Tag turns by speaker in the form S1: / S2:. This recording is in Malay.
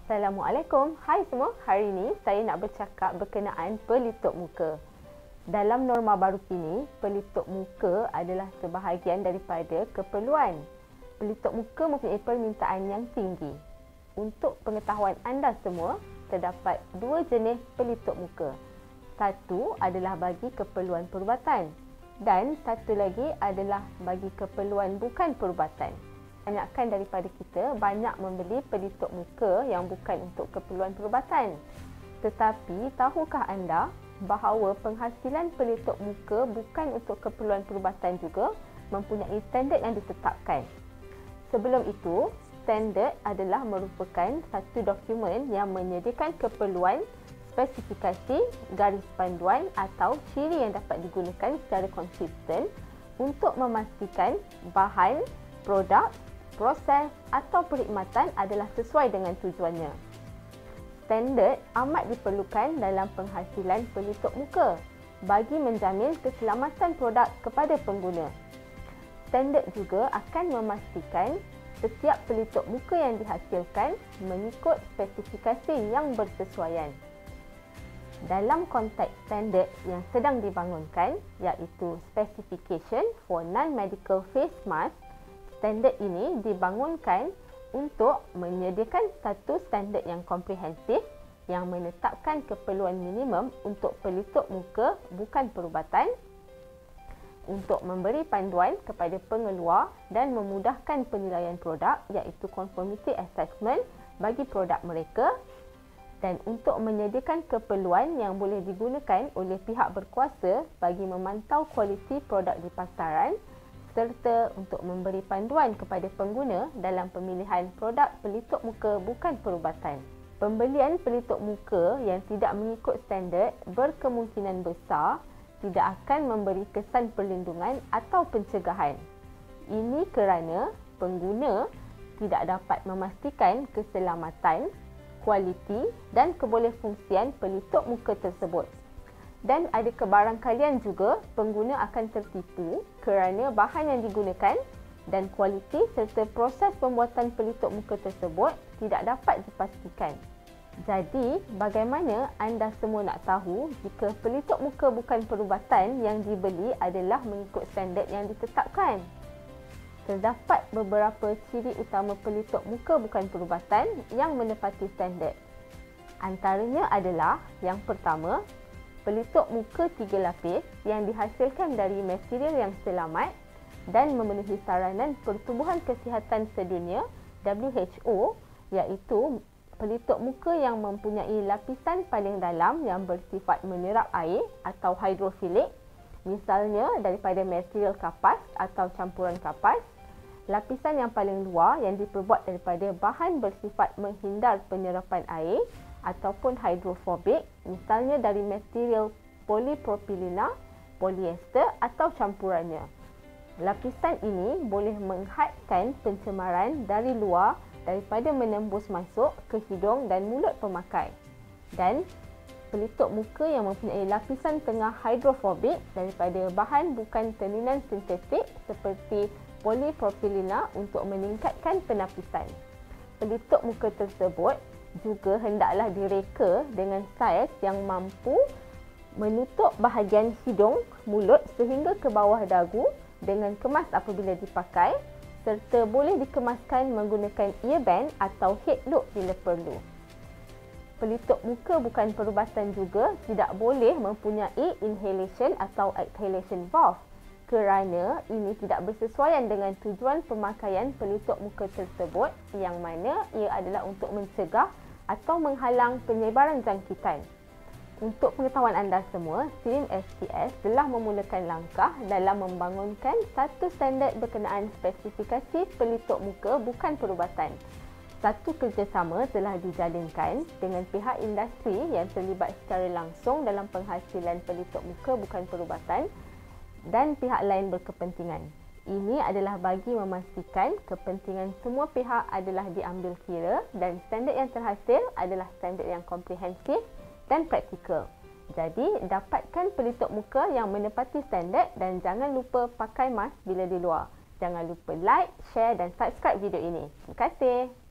S1: Assalamualaikum. Hai semua. Hari ini saya nak bercakap berkenaan pelitup muka. Dalam norma baru kini, pelitup muka adalah sebahagian daripada keperluan. Pelitup muka mempunyai permintaan yang tinggi. Untuk pengetahuan anda semua, terdapat dua jenis pelitup muka. Satu adalah bagi keperluan perubatan dan satu lagi adalah bagi keperluan bukan perubatan. Kebanyakan daripada kita banyak membeli pelitup muka yang bukan untuk keperluan perubatan. Tetapi tahukah anda bahawa penghasilan pelitup muka bukan untuk keperluan perubatan juga mempunyai standard yang ditetapkan. Sebelum itu, standard adalah merupakan satu dokumen yang menyediakan keperluan, spesifikasi, garis panduan atau ciri yang dapat digunakan secara konsisten untuk memastikan bahan, produk, proses atau perkhidmatan adalah sesuai dengan tujuannya. Standard amat diperlukan dalam penghasilan pelitup muka bagi menjamin keselamatan produk kepada pengguna. Standard juga akan memastikan setiap pelitup muka yang dihasilkan mengikut spesifikasi yang bersesuaian. Dalam konteks standard yang sedang dibangunkan, iaitu Specification for Non-Medical Face Mask, standard ini dibangunkan untuk menyediakan satu standard yang komprehensif yang menetapkan keperluan minimum untuk pelitup muka bukan perubatan, untuk memberi panduan kepada pengeluar dan memudahkan penilaian produk iaitu conformity assessment bagi produk mereka, dan untuk menyediakan keperluan yang boleh digunakan oleh pihak berkuasa bagi memantau kualiti produk di pasaran serta untuk memberi panduan kepada pengguna dalam pemilihan produk pelitup muka bukan perubatan. Pembelian pelitup muka yang tidak mengikut standard berkemungkinan besar tidak akan memberi kesan perlindungan atau pencegahan. Ini kerana pengguna tidak dapat memastikan keselamatan, kualiti dan kebolehfungsian pelitup muka tersebut. Dan ada kebarangkalian juga pengguna akan tertipu kerana bahan yang digunakan dan kualiti serta proses pembuatan pelitup muka tersebut tidak dapat dipastikan. Jadi, bagaimana anda semua nak tahu jika pelitup muka bukan perubatan yang dibeli adalah mengikut standard yang ditetapkan? Terdapat beberapa ciri utama pelitup muka bukan perubatan yang menepati standard. Antaranya adalah yang pertama, pelitup muka 3 lapis yang dihasilkan dari material yang selamat dan memenuhi saranan Pertubuhan Kesihatan Sedunia WHO, iaitu pelitup muka yang mempunyai lapisan paling dalam yang bersifat menyerap air atau hidrofilik, misalnya daripada material kapas atau campuran kapas, lapisan yang paling luar yang diperbuat daripada bahan bersifat menghindar penyerapan air ataupun hidrofobik, misalnya dari material polipropilena, polyester atau campurannya. Lapisan ini boleh menghadkan pencemaran dari luar daripada menembus masuk ke hidung dan mulut pemakai. Dan pelitup muka yang mempunyai lapisan tengah hidrofobik daripada bahan bukan teninan sintetik seperti polipropilena untuk meningkatkan penapisan. Pelitup muka tersebut juga hendaklah direka dengan saiz yang mampu menutup bahagian hidung, mulut sehingga ke bawah dagu dengan kemas apabila dipakai, serta boleh dikemaskan menggunakan earband atau head loop bila perlu. Pelitup muka bukan perubatan juga tidak boleh mempunyai inhalation atau exhalation valve kerana ini tidak bersesuaian dengan tujuan pemakaian pelitup muka tersebut, yang mana ia adalah untuk mencegah atau menghalang penyebaran jangkitan. Untuk pengetahuan anda semua, tim STS telah memulakan langkah dalam membangunkan satu standard berkenaan spesifikasi pelitup muka bukan perubatan. Satu kerjasama telah dijalinkan dengan pihak industri yang terlibat secara langsung dalam penghasilan pelitup muka bukan perubatan dan pihak lain berkepentingan. Ini adalah bagi memastikan kepentingan semua pihak adalah diambil kira dan standard yang terhasil adalah standard yang komprehensif dan praktikal. Jadi, dapatkan pelitup muka yang menepati standard dan jangan lupa pakai mask bila di luar. Jangan lupa like, share dan subscribe video ini. Terima kasih.